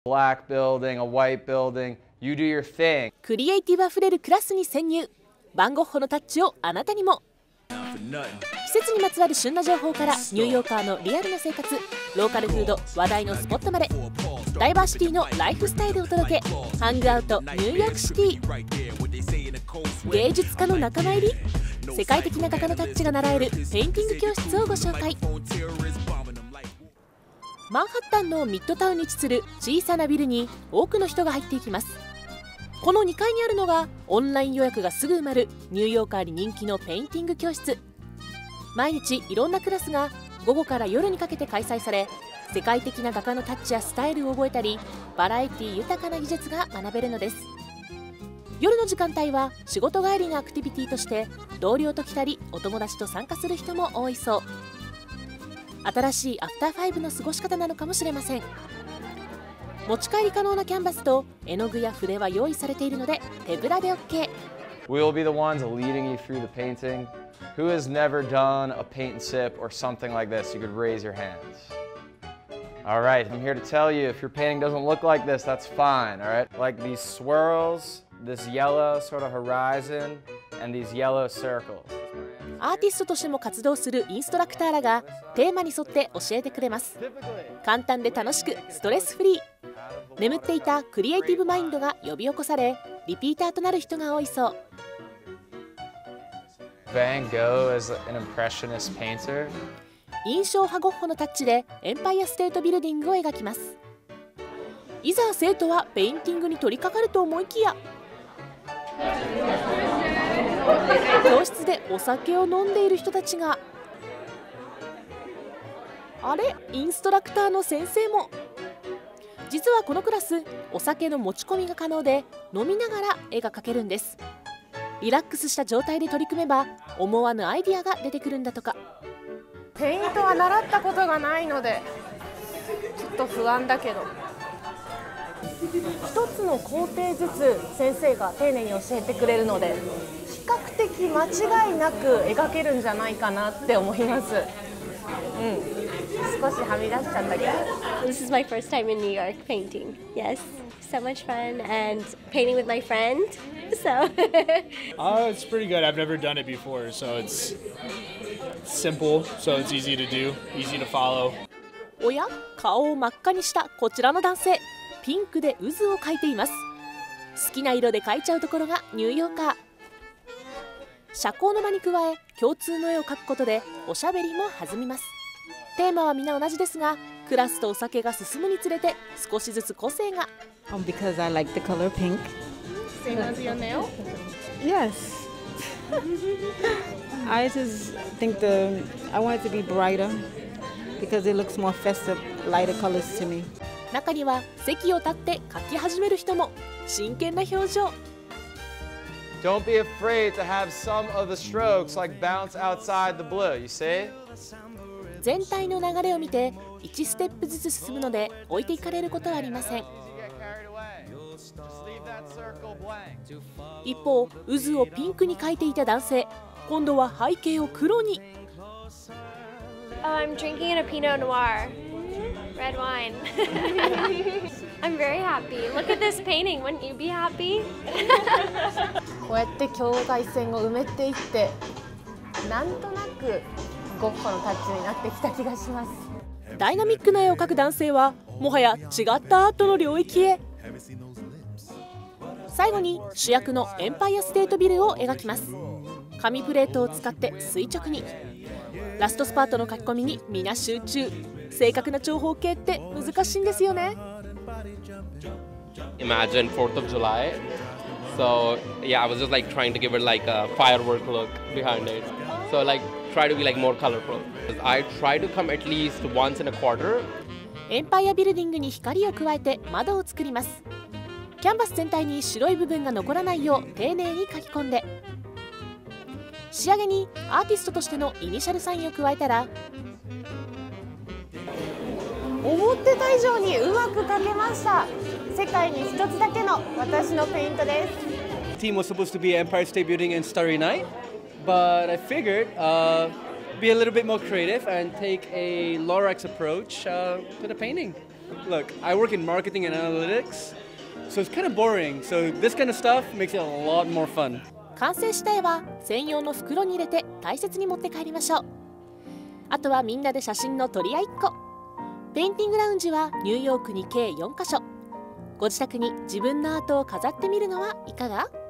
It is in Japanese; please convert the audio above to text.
black building, a white building, you do your thing. クリエイティブあふれるクラスに潜入。バンゴッホのタッチをあなたにも。季節にまつわる旬な情報からニューヨーカーのリアルな生活、ローカルフード、話題のスポットまでダイバーシティのライフスタイルを届け、ハングアウトニューヨークシティ。芸術家の仲間入り、世界的な画家のタッチが習えるペインティング教室をご紹介。マンハッタンのミッドタウンに位置する小さなビルに多くの人が入っていきます。この2階にあるのがオンライン予約がすぐ埋まるニューヨーカーに人気のペインティング教室。毎日いろんなクラスが午後から夜にかけて開催され、世界的な画家のタッチやスタイルを覚えたり、バラエティ豊かな技術が学べるのです。夜の時間帯は仕事帰りのアクティビティとして同僚と来たりお友達と参加する人も多いそう。新しいアフターファイブの過ごし方なのかもしれません。持ち帰り可能なキャンバスと絵の具や筆は用意されているので手ぶらで OK。 We'll be the ones leading you through the painting. Who has never done a paint and sip or something like this? You could raise your hands. All right, I'm here to tell you, if your painting doesn't look like this, that's fine, all right? Like these swirls, this yellow sort of horizon, and these yellow circles. アーティストとしても活動するインストラクターらがテーマに沿って教えてくれます。簡単で楽しくストレスフリー。眠っていたクリエイティブマインドが呼び起こされ、リピーターとなる人が多いそう。 Van Gogh is an impressionist painter. 印象派ゴッホのタッチでエンパイアステートビルディングを描きます。いざ生徒はペインティングに取り掛かると思いきや、教室でお酒を飲んでいる人たちが。あれ、インストラクターの先生も。実はこのクラス、お酒の持ち込みが可能で飲みながら絵が描けるんです。リラックスした状態で取り組めば思わぬアイディアが出てくるんだとか。 ペイントは習ったことがないのでちょっと不安だけど、一つの工程ずつ先生が丁寧に教えてくれるので比較的間違いなく描けるんじゃないかなって思います。少しはみ出しちゃったけど。 This is my first time in New York painting. Yes, so much fun and painting with my friend. So it's pretty good. I've never done it before, so it's simple, so it's easy to do, easy to follow. おや、顔を真っ赤にしたこちらの男性、ピンクで渦を描いています。好きな色で描いちゃうところがニューヨーカー。社交の場に加え共通の絵を描くことでおしゃべりも弾みます。テーマは皆同じですが、クラスとお酒が進むにつれて少しずつ個性が。 Because I like the color pink. Same as your nail? Yes. I just think I want it to be brighter because it looks more festive, lighter colors to me. 中には席を立って描き始める人も。真剣な表情。 Don't be afraid to have some of the strokes like bounce outside the blue, you see? 全体の流れを見て1ステップずつ進むので置いていかれることはありません。一方、渦をピンクに描いていた男性、今度は背景を黒に。 I'm drinking a Pinot Noir, red wine. I'm very happy. Look at this painting. Wouldn't you be happy? こうやって境界線を埋めていってなんとなくゴッホのタッチになってきた気がします。 ダイナミックな絵を描く男性はもはや違ったアートの領域へ。最後に主役のエンパイアステートビルを描きます。紙プレートを使って垂直に。ラストスパートの書き込みに皆集中。正確な長方形って難しいんですよね。 Imagine 4th of July. So yeah, I was just like trying to give it like a firework look behind it. So like try to be like more colorful. I try to come at least once in a quarter. エンパイアビルディングに光を加えて窓を作ります。キャンバス全体に白い部分が残らないよう丁寧に書き込んで、仕上げにアーティストとしてのイニシャルサインを加えたら、 思ってた以上にうまく描けました。世界に一つだけの私のペイントです。 The team was supposed to be Empire State Building and Starry Night, but I figured be a little bit more creative and take a Lorax approach to the painting. look, I work in marketing and analytics, so it's kind of boring. So this kind of stuff makes it a lot more fun. 完成した絵は専用の袋に入れて大切に持って帰りましょう。あとはみんなで写真の撮り合いっこ。ペインティングラウンジはニューヨークに計4カ所。ご自宅に自分のアートを飾ってみるのはいかが？